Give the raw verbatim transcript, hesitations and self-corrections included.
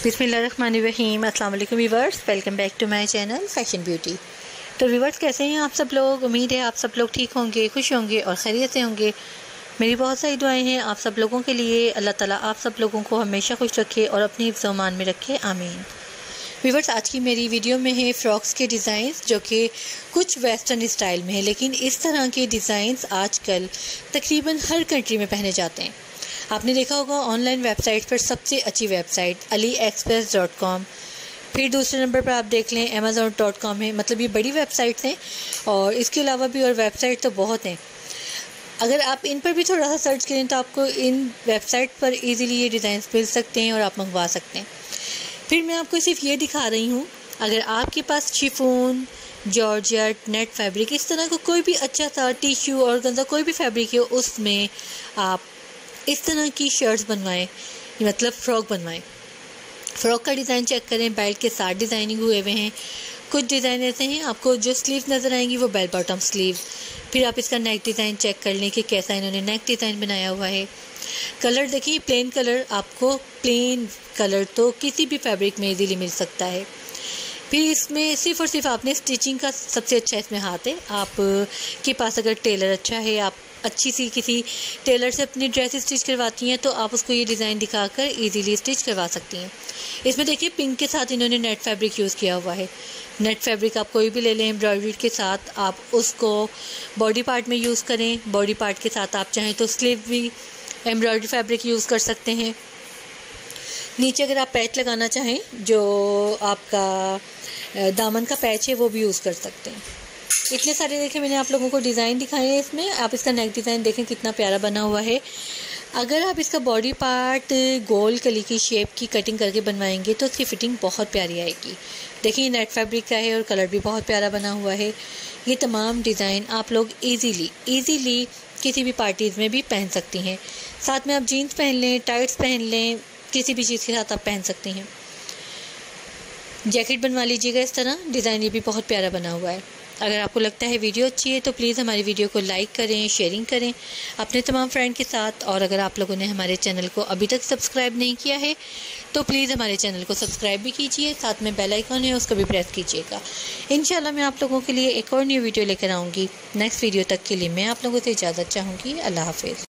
बिस्मिल्लाहिर्रहमानिर्रहीम। अस्सलाम वालेकुम viewers, welcome back to my channel fashion beauty. तो व्यूअर्स, कैसे हैं आप सब लोग? उम्मीद है आप सब लोग ठीक होंगे, खुश होंगे और खैरियत से होंगे। मेरी बहुत सारी दुआएं हैं आप सब लोगों के लिए। अल्लाह ताला आप सब लोगों को हमेशा खुश रखे और अपनी हिफ्ज़-ओ-अमान में रखे, आमीन। व्यूअर्स, आज की मेरी वीडियो में है फ़्रॉक्स के डिज़ाइंस जो कि कुछ वेस्टर्न स्टाइल में है, लेकिन इस तरह के डिज़ाइंस आजकल तकरीबन हर कंट्री में पहने जाते हैं। आपने देखा होगा ऑनलाइन वेबसाइट पर सबसे अच्छी website AliExpress dot com, फिर दूसरे नंबर पर आप देख लें अमेज़ॉन डॉट कॉम है। मतलब ये बड़ी वेबसाइट्स हैं और इसके अलावा भी और वेबसाइट तो बहुत हैं। अगर आप इन पर भी थोड़ा सा सर्च करें तो आपको इन वेबसाइट पर इजीली ये डिज़ाइंस मिल सकते हैं और आप मंगवा सकते हैं। फिर मैं आपको सिर्फ ये दिखा रही हूँ, अगर आपके पास शिफॉन, जॉर्जेट, नेट फैब्रिक, इस तरह का कोई भी अच्छा सा टिश्यू और गंजा कोई भी फैब्रिक हो, उसमें आप इस तरह की शर्ट्स बनवाएं, मतलब फ़्रॉक बनवाएं। फ़्रॉक का डिज़ाइन चेक करें, बेल्ट के साथ डिज़ाइनिंग हुए हुए हैं। कुछ डिज़ाइन ऐसे हैं आपको जो स्लीव नज़र आएंगी वो बेल बॉटम स्लीव। फिर आप इसका नेक डिज़ाइन चेक कर लें कि कैसा इन्होंने नेक डिज़ाइन बनाया हुआ है। कलर देखिए, प्लेन कलर, आपको प्लेन कलर तो किसी भी फैब्रिक में इजीली मिल सकता है। फिर इसमें सिर्फ और सिर्फ आपने स्टिचिंग का सबसे अच्छा इसमें हाथ है। आप के पास अगर टेलर अच्छा है, आप अच्छी सी किसी टेलर से अपनी ड्रेस स्टिच करवाती हैं तो आप उसको ये डिज़ाइन दिखाकर इजीली स्टिच करवा सकती हैं। इसमें देखिए पिंक के साथ इन्होंने नेट फैब्रिक यूज़ किया हुआ है। नेट फैब्रिक आप कोई भी ले लें, एम्ब्रॉयडरी के साथ आप उसको बॉडी पार्ट में यूज़ करें। बॉडी पार्ट के साथ आप चाहें तो स्लीव भी एम्ब्रॉयडरी फैब्रिक यूज़ कर सकते हैं। नीचे अगर आप पैच लगाना चाहें, जो आपका दामन का पैच है, वो भी यूज़ कर सकते हैं। इतने सारे देखें मैंने आप लोगों को डिज़ाइन दिखाए हैं इसमें। आप इसका नेक डिज़ाइन देखें कितना प्यारा बना हुआ है। अगर आप इसका बॉडी पार्ट गोल कली की शेप की कटिंग करके बनवाएंगे तो उसकी फ़िटिंग बहुत प्यारी आएगी। देखिए नेट फैब्रिक का है और कलर भी बहुत प्यारा बना हुआ है। ये तमाम डिज़ाइन आप लोग ईज़िली ईज़िली किसी भी पार्टीज़ में भी पहन सकती हैं। साथ में आप जीन्स पहन लें, टाइट्स पहन लें, किसी भी चीज़ के साथ आप पहन सकती हैं। जैकेट बनवा लीजिएगा इस तरह, डिज़ाइन ये भी बहुत प्यारा बना हुआ है। अगर आपको लगता है वीडियो अच्छी है तो प्लीज़ हमारी वीडियो को लाइक करें, शेयरिंग करें अपने तमाम फ्रेंड के साथ। और अगर आप लोगों ने हमारे चैनल को अभी तक सब्सक्राइब नहीं किया है तो प्लीज़ हमारे चैनल को सब्सक्राइब भी कीजिए, साथ में बेल आइकन है उसको भी प्रेस कीजिएगा। इंशाल्लाह मैं आप लोगों के लिए एक और न्यू वीडियो लेकर आऊँगी। नेक्स्ट वीडियो तक के लिए मैं आप लोगों से इजाज़त चाहूँगी। अल्लाह हाफ़िज़।